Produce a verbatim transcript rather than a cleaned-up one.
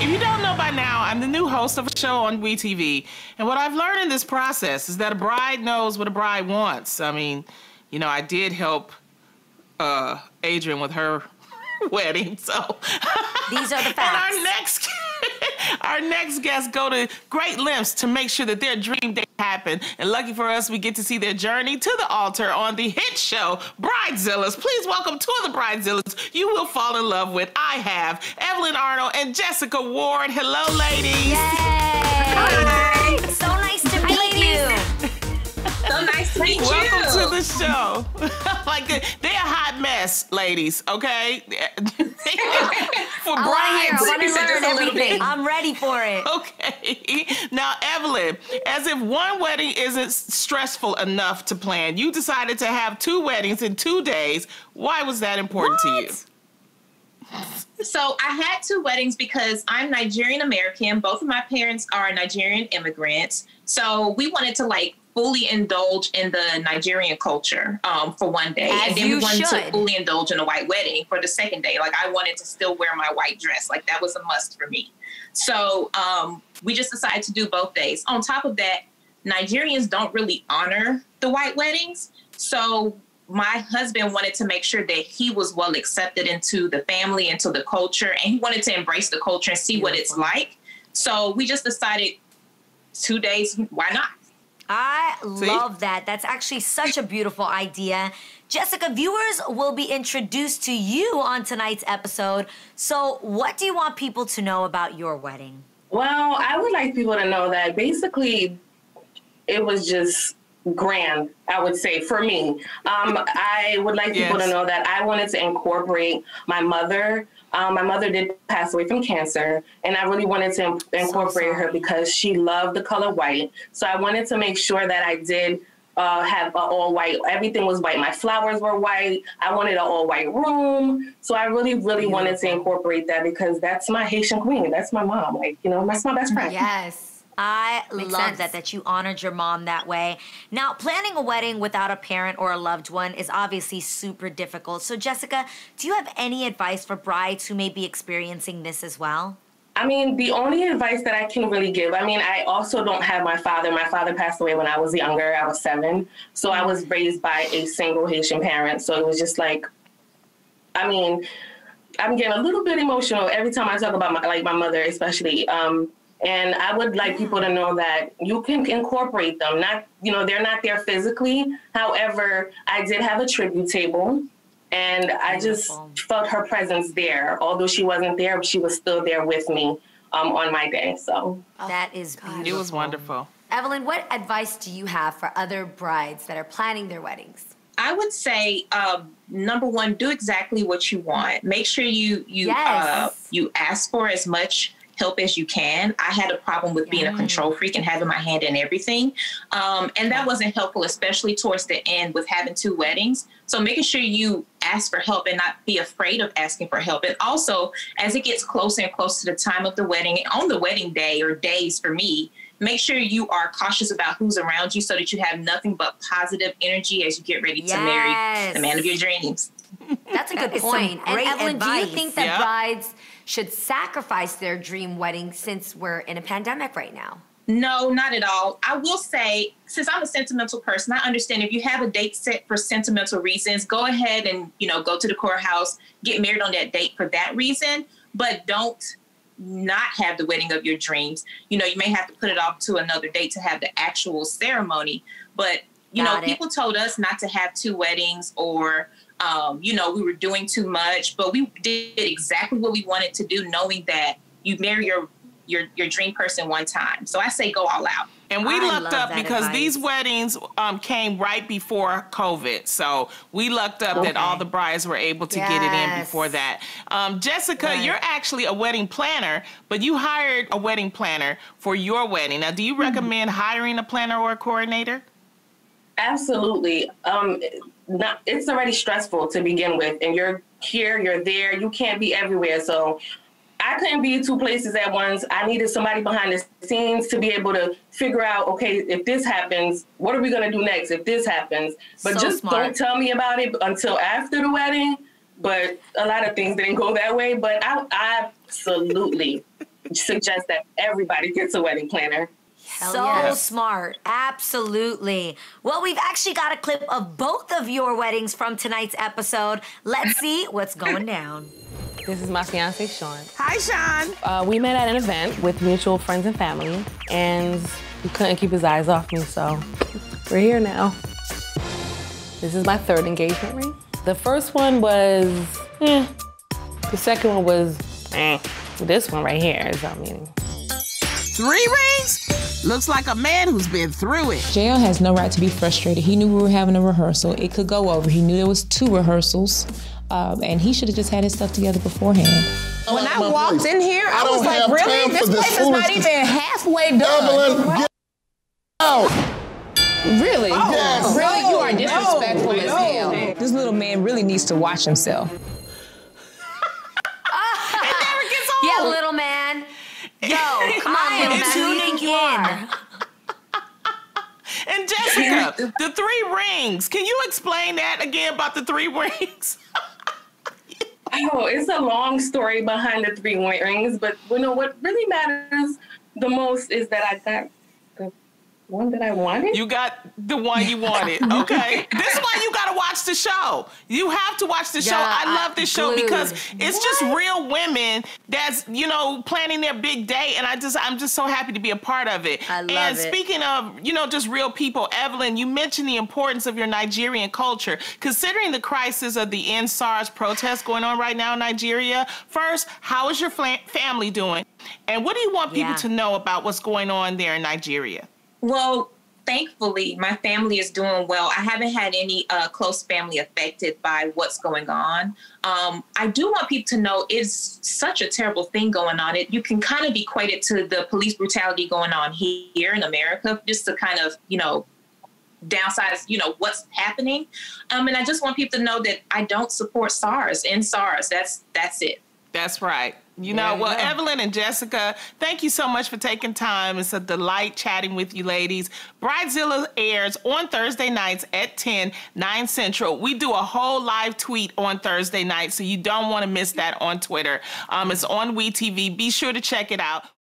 If you don't know by now, I'm the new host of a show on W E T V. And what I've learned in this process is that a bride knows what a bride wants. I mean, you know, I did help uh, Adrian with her wedding, so. These are the facts. And our next, our next guests go to great lengths to make sure that their dream day happen. And lucky for us, we get to see their journey to the altar on the hit show, Bridezillas. Please welcome two of the Bridezillas you will fall in love with. I have Evelyn Arnold and Jessica Ward. Hello, ladies. Yay! Hi. So nice to meet you. So nice to meet you. Welcome to the show. Like, they're a hot mess, ladies, okay? For I brides. want to learn Just a little everything. bit. I'm ready for it. Okay. Now, Evelyn, as if one wedding isn't stressful enough to plan, you decided to have two weddings in two days. Why was that important What? to you? So I had two weddings because I'm Nigerian American. Both of my parents are Nigerian immigrants. So we wanted to like fully indulge in the Nigerian culture um, for one day. As and then you we wanted should. to fully indulge in a white wedding for the second day. Like I wanted to still wear my white dress. Like that was a must for me. So um, we just decided to do both days. On top of that, Nigerians don't really honor the white weddings. So my husband wanted to make sure that he was well accepted into the family, into the culture, and he wanted to embrace the culture and see what it's like. So we just decided two days, why not? I See? love that. That's actually such a beautiful idea. Jessica, viewers will be introduced to you on tonight's episode. So what do you want people to know about your wedding? Well, I would like people to know that basically it was just grand, I would say, for me. Um, I would like people Yes. to know that I wanted to incorporate my mother. Um, my mother did pass away from cancer, and I really wanted to in- incorporate her sorry. because she loved the color white. So I wanted to make sure that I did uh, have a all white. Everything was white. My flowers were white. I wanted an all white room. So I really, really wanted to incorporate that because that's my Haitian queen. That's my mom. Like, you know, that's my best friend. Yes. I Makes love sense. that, that you honored your mom that way. Now, planning a wedding without a parent or a loved one is obviously super difficult. So, Jessica, do you have any advice for brides who may be experiencing this as well? I mean, the only advice that I can really give, I mean, I also don't have my father. My father passed away when I was younger. I was seven. So I was raised by a single Haitian parent. So it was just like, I mean, I'm getting a little bit emotional every time I talk about my, like my mother, especially. Um, and I would like people to know that you can incorporate them. Not, you know, they're not there physically. However, I did have a tribute table. And I just Beautiful. felt her presence there. Although she wasn't there, she was still there with me um, on my day. So That is beautiful. It was wonderful. Evelyn, what advice do you have for other brides that are planning their weddings? I would say, um, number one, do exactly what you want. Make sure you you uh, Yes. you ask for as much help as you can. I had a problem with being a control freak and having my hand in everything. Um, and that wasn't helpful, especially towards the end with having two weddings. So making sure you ask for help and not be afraid of asking for help. And also, as it gets closer and closer to the time of the wedding, and on the wedding day or days for me, make sure you are cautious about who's around you so that you have nothing but positive energy as you get ready to marry Yes. the man of your dreams. That's a good is some point. And great Evelyn, do advice. you think that Yeah. brides should sacrifice their dream wedding since we're in a pandemic right now? No, not at all. I will say, since I'm a sentimental person, I understand if you have a date set for sentimental reasons, go ahead and, you know, go to the courthouse, get married on that date for that reason, but don't not have the wedding of your dreams. You know, you may have to put it off to another date to have the actual ceremony, but, you Got know, it. people told us not to have two weddings or, um, you know, we were doing too much, but we did exactly what we wanted to do, knowing that you marry your your your dream person one time. So I say go all out. And we I lucked love up that because advice. these weddings um, came right before COVID. So we lucked up that all the brides were able to get it in Yes. before that. Um, Jessica, Right. you're actually a wedding planner, but you hired a wedding planner for your wedding. Now, do you recommend hiring a planner or a coordinator? absolutely. Um, not, it's already stressful to begin with. And you're here, you're there, you can't be everywhere. So I couldn't be two places at once. I needed somebody behind the scenes to be able to figure out, okay, if this happens, what are we going to do next if this happens? But So just smart. don't tell me about it until after the wedding. But a lot of things didn't go that way. But I absolutely suggest that everybody gets a wedding planner. So yes. smart. Absolutely. Well, we've actually got a clip of both of your weddings from tonight's episode. Let's see what's going down. This is my fiance, Sean. Hi, Sean. Uh, we met at an event with mutual friends and family, and he couldn't keep his eyes off me, so we're here now. This is my third engagement ring. The first one was, eh. The second one was, eh. This one right here is what I'm meaning. Three rings? Looks like a man who's been through it. J L has no right to be frustrated. He knew we were having a rehearsal. It could go over. He knew there was two rehearsals, um, and he should have just had his stuff together beforehand. When I walked in here, I, I was don't like, have really? time This for this place is not foolishness. even halfway done. Evelyn, get out. Really? Yes. Really? You are disrespectful No. as hell. This little man really needs to watch himself. It never gets old. Yeah, little man. Yo, I am tuning in. And Jessica, the three rings. Can you explain that again about the three rings? Oh, it's a long story behind the three rings, but you know what really matters the most is that I got the one that I wanted. You got the one you wanted, okay? This is why you gotta watch the show. You have to watch the show. Yeah, I love this show glued. because it's just real women that's, you know, planning their big day, and I just, I'm just so happy to be a part of it. I love and it. speaking of, you know, just real people, Evelyn, you mentioned the importance of your Nigerian culture. Considering the crisis of the End SARS protests going on right now in Nigeria, first, how is your fla- family doing? And what do you want people Yeah. to know about what's going on there in Nigeria? Well, thankfully, my family is doing well. I haven't had any uh, close family affected by what's going on. Um, I do want people to know it's such a terrible thing going on. It you can kind of equate it to the police brutality going on here in America, just to kind of, you know, downsize, you know, what's happening. Um, and I just want people to know that I don't support SARS and SARS. That's that's it. That's right. You know, you well, go. Evelyn and Jessica, thank you so much for taking time. It's a delight chatting with you ladies. Bridezillas airs on Thursday nights at ten, nine Central. We do a whole live tweet on Thursday night, so you don't want to miss that on Twitter. Um, it's on WeTV. Be sure to check it out.